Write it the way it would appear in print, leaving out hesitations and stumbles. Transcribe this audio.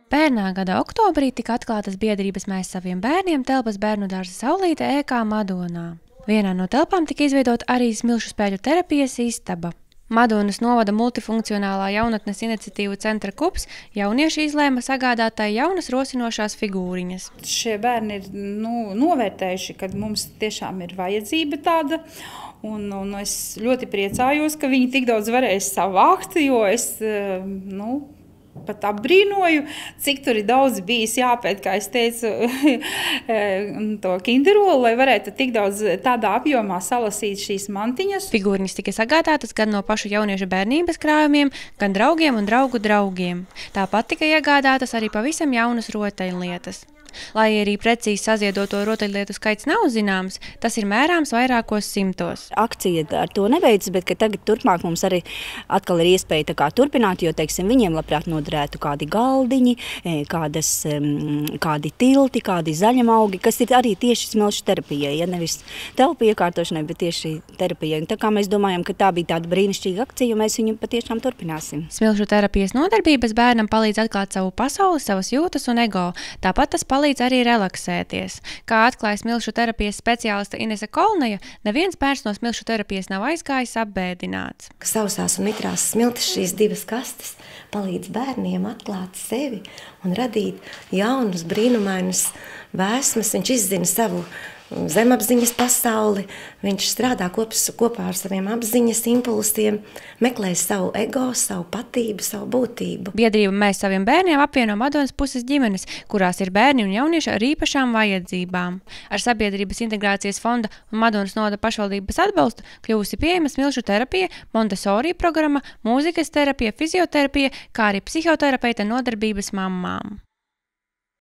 Pērnā gada oktobrī tika atklātas biedrības Mēs saviem bērniem telpas bērnudārza Saulīte EK Madonā. Vienā no telpām tika izveidota arī smilšu spēļu terapijas istaba. Madonas novada multifunkcionālā jaunatnes iniciatīvu centra KUPS jaunieši izlēma sagādāt tai jaunas rosinošās figūriņas. Šie bērni ir novērtējuši, ka mums tiešām ir vajadzība tāda. Un es ļoti priecājos, ka viņi tik daudz varēs savākt, jo es pat apbrīnoju, cik tur ir daudz bijis jāpēt, kā es teicu, to kinderolu, lai varētu tik daudz tādā apjomā salasīt šīs mantiņas. Figūriņas tika sagādātas gan no pašu jauniešu bērnības krājumiem, gan draugiem un draugu draugiem. Tāpat tika iegādātas arī pavisam jaunas rotaļlietas. Lai arī precīzi saziedoto rotaļlietu skaits nav zināms, tas ir mērāms vairākos simtos. Akcija ar to nebeidzas, bet tagad turpmāk mums arī atkal ir iespēja turpināt, jo, teiksim, viņiem labprāt noderētu kādi galdiņi, kādi tilti, kādi zaļumaugi, kas ir arī tieši smilšu terapijai, ja nevis telpu iekārtošanai, bet tieši terapijai. Tā kā mēs domājam, ka tā bija tāda brīnišķīga akcija, mēs viņu patiešām turpināsim. Smilšu terapijas nodarbības bērnam palīdz atklāt savu pasauli, savas jūtas un ego. Tāpat tas palīdz arī relaksēties. Kā atklāja smilšu terapijas speciāliste Inese Kolneja, neviens bērns no smilšu terapijas nav aizgājis apbēdināts. Sausās un mitrās smiltis, šīs divas kastes, palīdz bērniem atklāt sevi un radīt jaunus, brīnumainus vēsmas. Viņš izzina savu zemapziņas pasauli, viņš strādā kopā ar saviem apziņas impulsiem, meklē savu ego, savu patību, savu būtību. Biedrība Mēs saviem bērniem apvieno Madonas puses ģimenes, kurās ir bērni un jaunieši ar īpašām vajadzībām. Ar Sabiedrības integrācijas fonda un Madonas novada pašvaldības atbalstu kļuvusi pieejama smilšu terapija, Montessori programma, mūzikas terapija, fizioterapija, kā arī psihoterapeita nodarbības mammām.